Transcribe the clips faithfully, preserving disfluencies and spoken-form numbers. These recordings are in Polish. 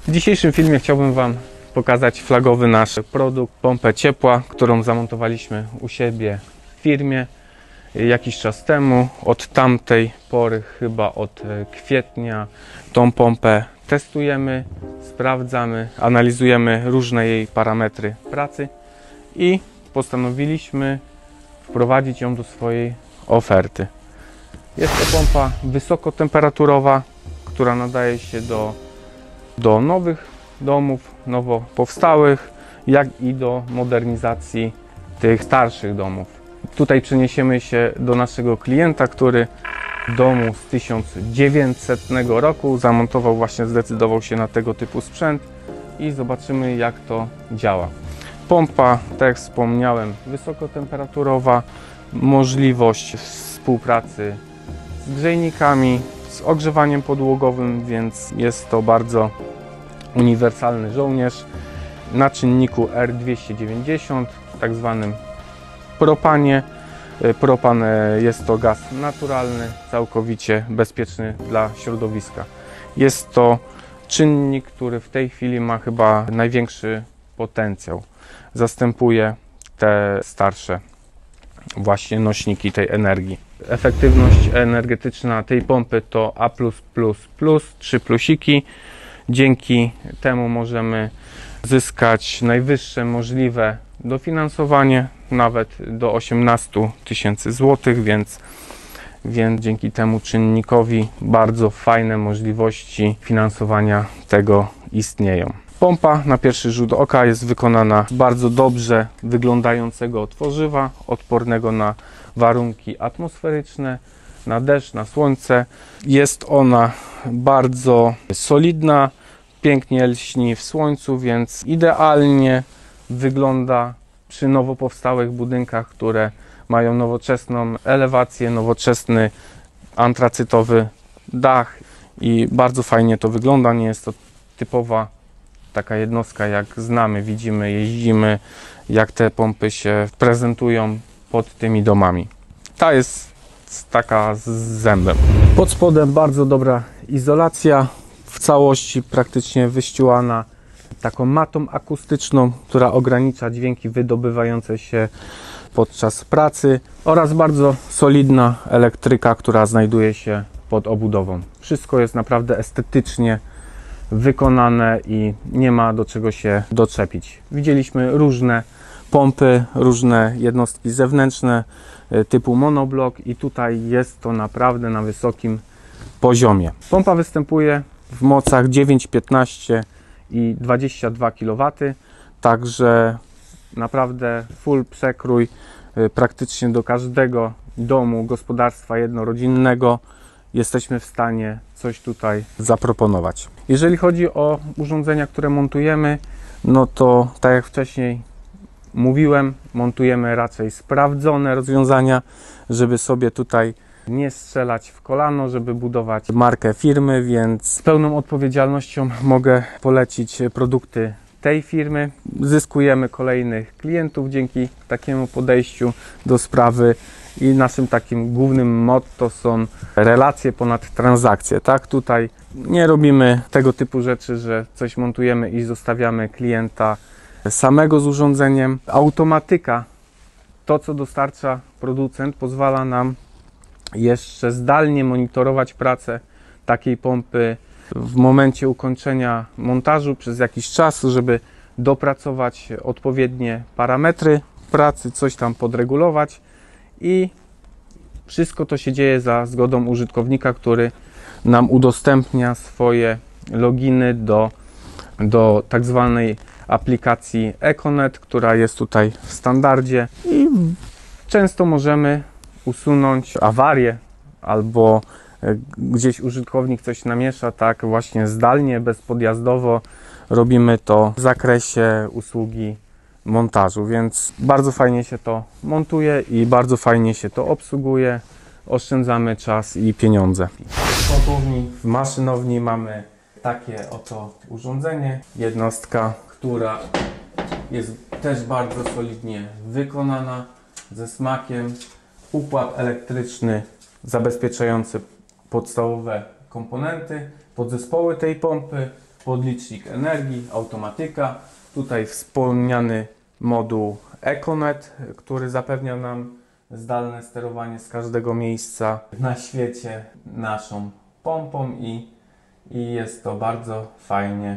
W dzisiejszym filmie chciałbym Wam pokazać flagowy nasz produkt, pompę ciepła, którą zamontowaliśmy u siebie w firmie jakiś czas temu. Od tamtej pory, chyba od kwietnia, tą pompę testujemy, sprawdzamy, analizujemy różne jej parametry pracy i postanowiliśmy wprowadzić ją do swojej oferty. Jest to pompa wysokotemperaturowa, która nadaje się do, do nowych domów, nowo powstałych, jak i do modernizacji tych starszych domów. Tutaj przeniesiemy się do naszego klienta, który w domu z tysiąc dziewięćsetnego roku zamontował, właśnie zdecydował się na tego typu sprzęt i zobaczymy, jak to działa. Pompa, tak jak wspomniałem, wysokotemperaturowa, możliwość współpracy z grzejnikami, z ogrzewaniem podłogowym, więc jest to bardzo uniwersalny żołnierz. Na czynniku R dwieście dziewięćdziesiąt, tak zwanym propanie. Propan jest to gaz naturalny, całkowicie bezpieczny dla środowiska. Jest to czynnik, który w tej chwili ma chyba największy potencjał. Zastępuje te starsze właśnie nośniki tej energii. Efektywność energetyczna tej pompy to A plus plus plus, trzy plusiki. Dzięki temu możemy zyskać najwyższe możliwe dofinansowanie, nawet do osiemnastu tysięcy złotych, więc, więc dzięki temu czynnikowi bardzo fajne możliwości finansowania tego istnieją. Pompa na pierwszy rzut oka jest wykonana z bardzo dobrze wyglądającego tworzywa, odpornego na warunki atmosferyczne, na deszcz, na słońce. Jest ona bardzo solidna, pięknie lśni w słońcu, więc idealnie wygląda przy nowo powstałych budynkach, które mają nowoczesną elewację, nowoczesny antracytowy dach i bardzo fajnie to wygląda. Nie jest to typowa taka jednostka, jak znamy, widzimy, jeździmy, jak te pompy się prezentują pod tymi domami. Ta jest taka z zębem. Pod spodem bardzo dobra izolacja, w całości praktycznie wyściułana taką matą akustyczną, która ogranicza dźwięki wydobywające się podczas pracy, oraz bardzo solidna elektryka, która znajduje się pod obudową. Wszystko jest naprawdę estetycznie wykonane i nie ma do czego się doczepić. Widzieliśmy różne pompy, różne jednostki zewnętrzne typu monoblok i tutaj jest to naprawdę na wysokim poziomie. Pompa występuje w mocach dziewięć, piętnaście i dwadzieścia dwa kilowatów, także naprawdę full przekrój praktycznie do każdego domu, gospodarstwa jednorodzinnego jesteśmy w stanie coś tutaj zaproponować. Jeżeli chodzi o urządzenia, które montujemy, no to tak jak wcześniej mówiłem, montujemy raczej sprawdzone rozwiązania, żeby sobie tutaj nie strzelać w kolano, żeby budować markę firmy, więc z pełną odpowiedzialnością mogę polecić produkty tej firmy. Zyskujemy kolejnych klientów dzięki takiemu podejściu do sprawy i naszym takim głównym motto są relacje ponad transakcje. Tak, tutaj nie robimy tego typu rzeczy, że coś montujemy i zostawiamy klienta samego z urządzeniem. Automatyka, to co dostarcza producent, pozwala nam jeszcze zdalnie monitorować pracę takiej pompy w momencie ukończenia montażu przez jakiś czas, żeby dopracować odpowiednie parametry pracy, coś tam podregulować i wszystko to się dzieje za zgodą użytkownika, który nam udostępnia swoje loginy do, do tak zwanej aplikacji Econet, która jest tutaj w standardzie i często możemy usunąć awarię albo gdzieś użytkownik coś namiesza, tak właśnie zdalnie, bezpodjazdowo robimy to w zakresie usługi montażu, więc bardzo fajnie się to montuje i bardzo fajnie się to obsługuje, oszczędzamy czas i pieniądze. W montowni, w maszynowni mamy takie oto urządzenie, jednostka, która jest też bardzo solidnie wykonana, ze smakiem, układ elektryczny zabezpieczający podstawowe komponenty, podzespoły tej pompy, podlicznik energii, automatyka. Tutaj wspomniany moduł EcoNet, który zapewnia nam zdalne sterowanie z każdego miejsca na świecie naszą pompą i, i jest to bardzo fajnie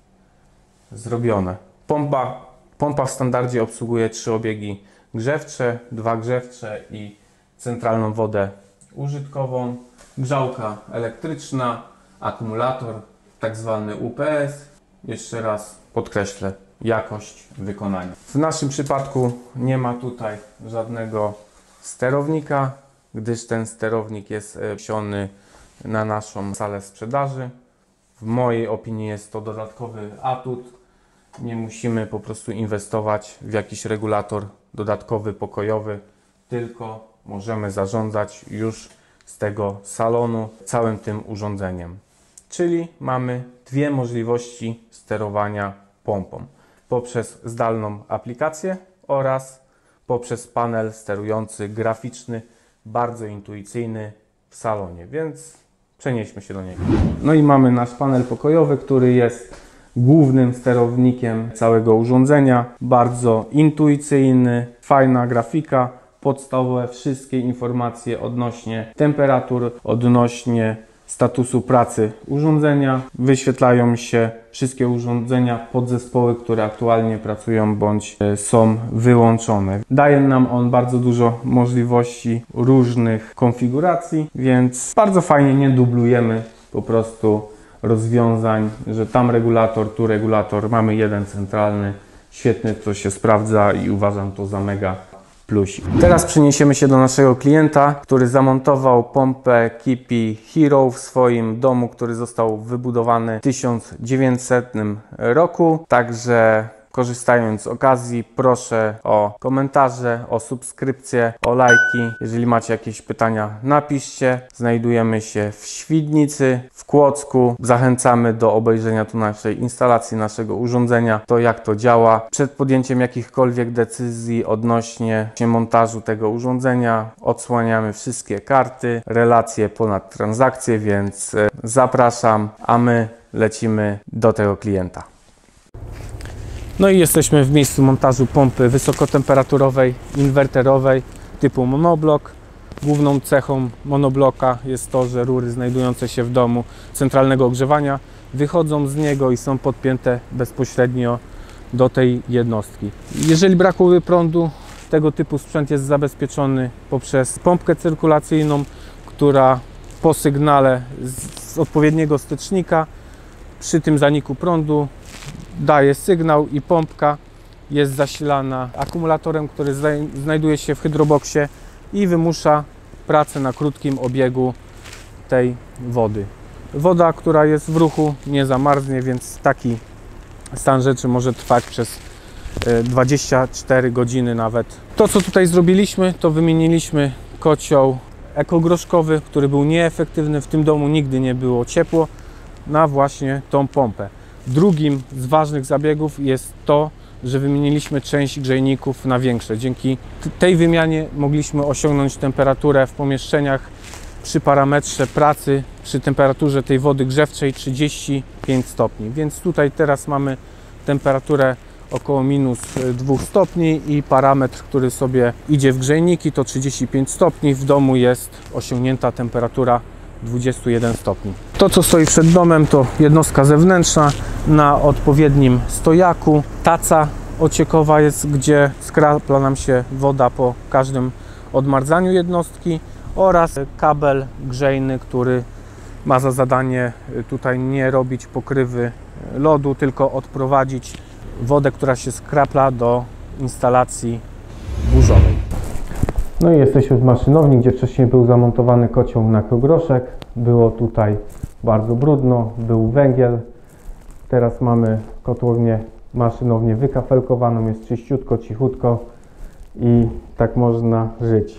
zrobione. Pompa, pompa w standardzie obsługuje trzy obiegi grzewcze, dwa grzewcze i centralną wodę użytkową. Grzałka elektryczna, akumulator, tak zwany U P S. Jeszcze raz podkreślę, jakość wykonania. W naszym przypadku nie ma tutaj żadnego sterownika, gdyż ten sterownik jest przeniesiony na naszą salę sprzedaży. W mojej opinii jest to dodatkowy atut. Nie musimy po prostu inwestować w jakiś regulator dodatkowy, pokojowy, tylko możemy zarządzać już z tego salonu całym tym urządzeniem. Czyli mamy dwie możliwości sterowania pompą. Poprzez zdalną aplikację oraz poprzez panel sterujący graficzny, bardzo intuicyjny w salonie, więc przenieśmy się do niego. No i mamy nasz panel pokojowy, który jest głównym sterownikiem całego urządzenia. Bardzo intuicyjny, fajna grafika, podstawowe wszystkie informacje odnośnie temperatur, odnośnie statusu pracy urządzenia. Wyświetlają się wszystkie urządzenia, podzespoły, które aktualnie pracują bądź są wyłączone. Daje nam on bardzo dużo możliwości różnych konfiguracji, więc bardzo fajnie, nie dublujemy po prostu rozwiązań, że tam regulator, tu regulator, mamy jeden centralny. Świetnie to się sprawdza i uważam to za mega plusik. Teraz przeniesiemy się do naszego klienta, który zamontował pompę Kipi Hero w swoim domu, który został wybudowany w tysiąc dziewięćsetnym roku. Także korzystając z okazji, proszę o komentarze, o subskrypcje, o lajki. Jeżeli macie jakieś pytania, napiszcie. Znajdujemy się w Świdnicy, w Kłodzku. Zachęcamy do obejrzenia tu naszej instalacji, naszego urządzenia, to jak to działa. Przed podjęciem jakichkolwiek decyzji odnośnie montażu tego urządzenia odsłaniamy wszystkie karty, relacje ponad transakcje, więc zapraszam, a my lecimy do tego klienta. No i jesteśmy w miejscu montażu pompy wysokotemperaturowej, inwerterowej typu monoblok. Główną cechą monobloka jest to, że rury znajdujące się w domu centralnego ogrzewania wychodzą z niego i są podpięte bezpośrednio do tej jednostki. Jeżeli brakuje prądu, tego typu sprzęt jest zabezpieczony poprzez pompkę cyrkulacyjną, która po sygnale z odpowiedniego stycznika przy tym zaniku prądu daje sygnał i pompka jest zasilana akumulatorem, który znajduje się w hydroboksie i wymusza pracę na krótkim obiegu tej wody. Woda, która jest w ruchu, nie zamarznie, więc taki stan rzeczy może trwać przez dwadzieścia cztery godziny nawet. To, co tutaj zrobiliśmy, to wymieniliśmy kocioł ekogroszkowy, który był nieefektywny. W tym domu nigdy nie było ciepło, na właśnie tą pompę. Drugim z ważnych zabiegów jest to, że wymieniliśmy część grzejników na większe. Dzięki tej wymianie mogliśmy osiągnąć temperaturę w pomieszczeniach przy parametrze pracy, przy temperaturze tej wody grzewczej trzydzieści pięć stopni. Więc tutaj teraz mamy temperaturę około minus dwa stopni i parametr, który sobie idzie w grzejniki, to trzydzieści pięć stopni. W domu jest osiągnięta temperatura dwadzieścia jeden stopni. To, co stoi przed domem, to jednostka zewnętrzna na odpowiednim stojaku. Taca ociekowa jest, gdzie skrapla nam się woda po każdym odmarzaniu jednostki, oraz kabel grzejny, który ma za zadanie tutaj nie robić pokrywy lodu, tylko odprowadzić wodę, która się skrapla, do instalacji burzowej. No i jesteśmy w maszynowni, gdzie wcześniej był zamontowany kocioł na ekogroszek. Było tutaj bardzo brudno, był węgiel. Teraz mamy kotłownię, maszynownię wykafelkowaną, jest czyściutko, cichutko i tak można żyć.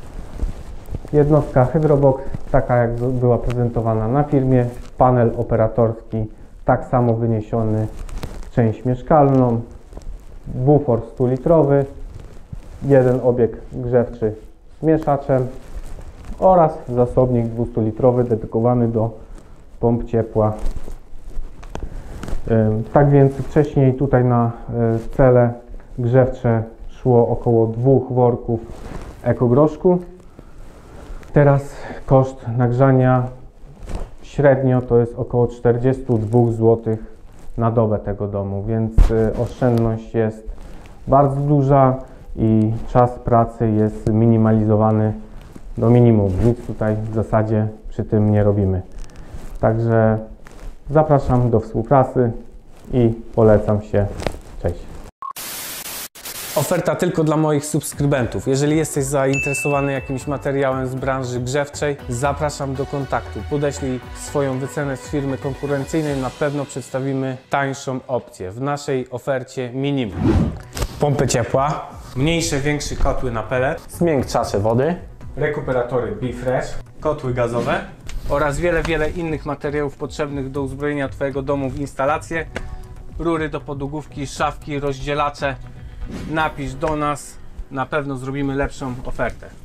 Jednostka Hydrobox, taka jak była prezentowana na filmie. Panel operatorski, tak samo wyniesiony w część mieszkalną. Bufor sto litrowy. Jeden obieg grzewczy z mieszaczem oraz zasobnik dwustu litrowy dedykowany do pomp ciepła Tak więc wcześniej tutaj na cele grzewcze szło około dwóch worków ekogroszku. Teraz koszt nagrzania średnio to jest około czterdzieści dwa złote na dobę tego domu, więc oszczędność jest bardzo duża i czas pracy jest minimalizowany do minimum. Nic tutaj w zasadzie przy tym nie robimy. Także zapraszam do współpracy i polecam się. Cześć. Oferta tylko dla moich subskrybentów. Jeżeli jesteś zainteresowany jakimś materiałem z branży grzewczej, zapraszam do kontaktu. Podeślij swoją wycenę z firmy konkurencyjnej, na pewno przedstawimy tańszą opcję. W naszej ofercie minimum. Pompy ciepła, mniejsze, większe kotły na pelet, zmiękczacze wody, rekuperatory BeFresh, kotły gazowe oraz wiele, wiele innych materiałów potrzebnych do uzbrojenia Twojego domu w instalację. Rury do podłogówki, szafki, rozdzielacze. Napisz do nas, na pewno zrobimy lepszą ofertę.